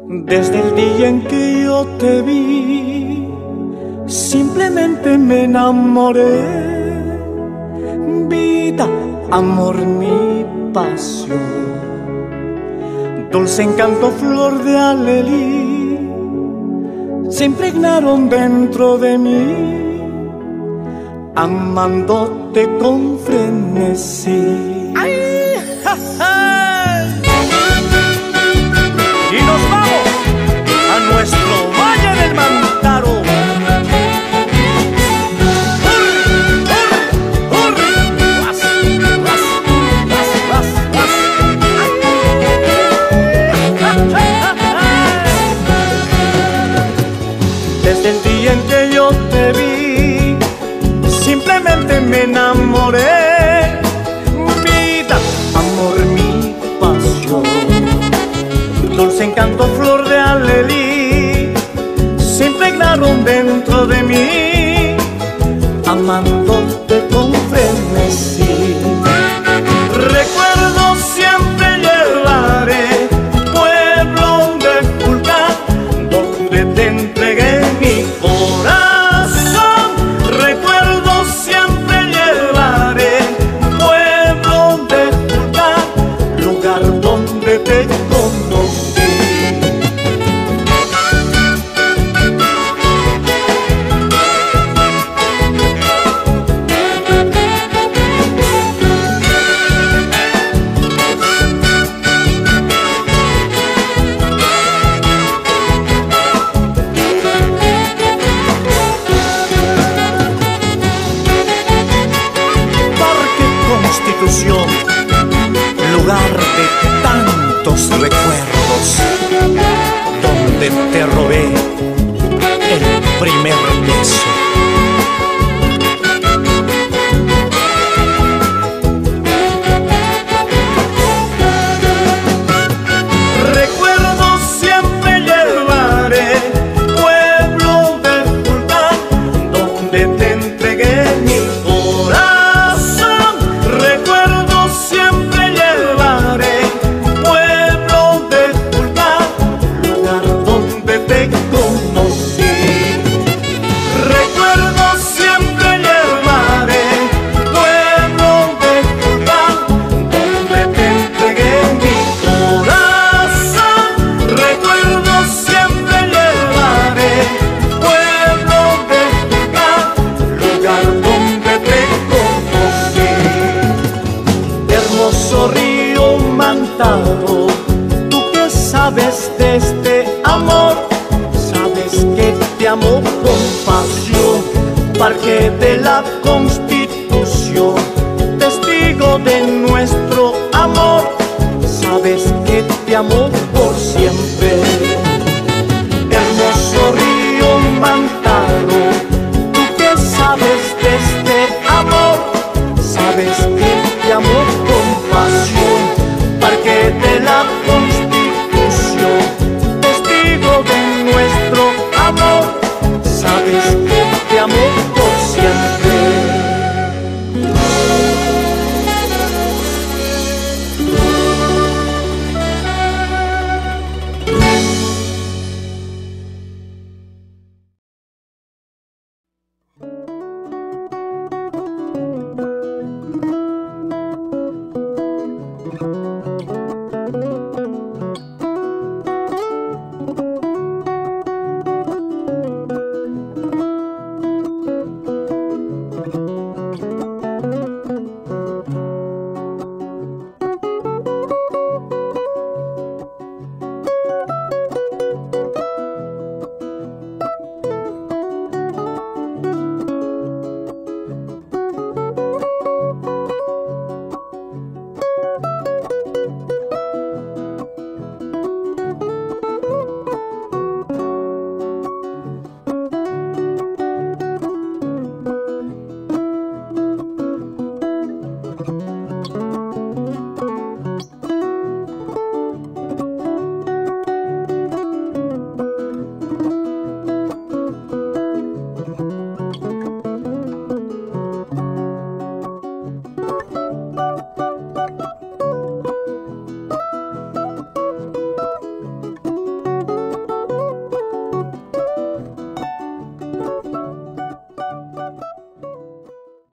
Desde el día en que yo te vi, simplemente me enamoré. Vida, amor, mi pasión, dulce encanto, flor de alelí, se impregnaron dentro de mí, amándote con frenesí. ¡Ay! ¡Ja, ja! Y nos vamos a nuestro Valle del Mantaro. Desde el día en que yo te vi, simplemente me enamoré. Vida, amor, mi pasión, dulce encanto, flor de alelí, se impregnaron dentro de mí, amándote con frenesí. Recuerdo siempre llevaré, pueblo de Culcán, donde te entregué mi corazón. Recuerdo siempre llevaré, pueblo de Culcán, lugar donde te conocí. Lugar de tantos recuerdos, donde te robé el primer beso. Recuerdo siempre llevaré, pueblo de Culcán, donde te entregué mi corazón. Recuerdo siempre llevaré, pueblo de Culcán, lugar donde te conocí. Recuerdo siempre llevaré, pueblo de Culcán, donde te entregué mi corazón. Recuerdo siempre llevaré, pueblo de Culcán, lugar donde te conocí. Hermoso río Mantaro, tú que sabes de este amor, sabes que te amo con pasión. Parque de la Constitución, testigo de nuestro amor, sabes que te amo